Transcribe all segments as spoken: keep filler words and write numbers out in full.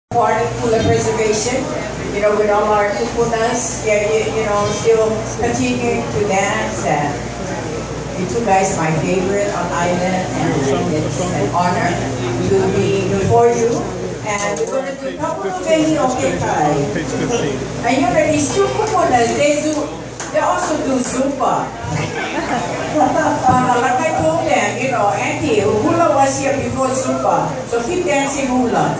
part of Kula preservation, you know, with all our kupunas, yeah, you, you know, still continuing to dance. And you two guys are my favorite on island, and it's an honor to be before you. And we're going to do a couple of things, okay, Kai? And you know, these two kupunas, they, do, they also do Zumba. uh, like I told them, you know, Auntie, hula was here before Zumba, so keep dancing hula.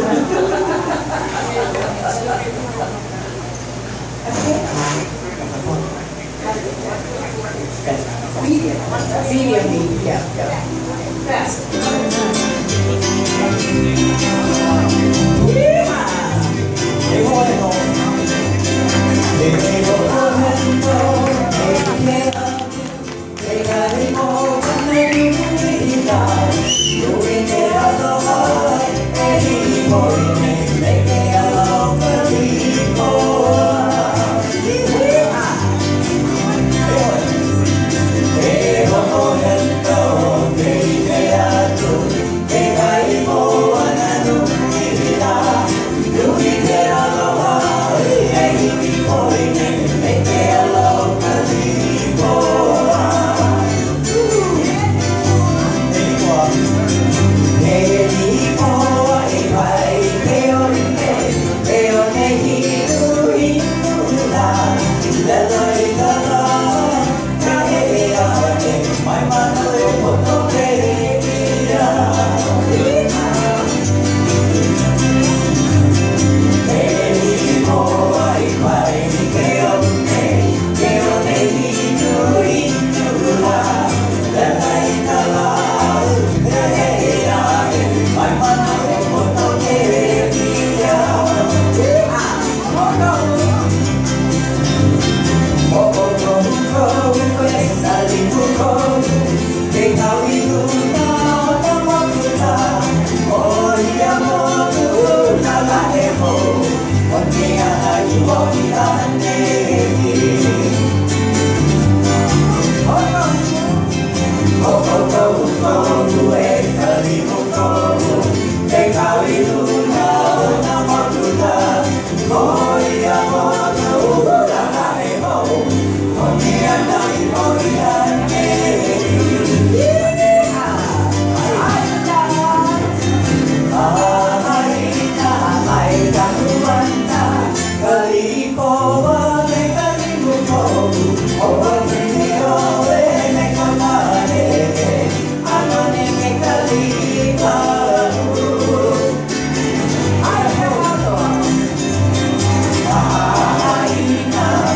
Medium, medium, medium, yeah, yeah. Fast.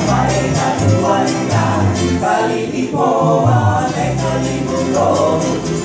Kali di poa, kali di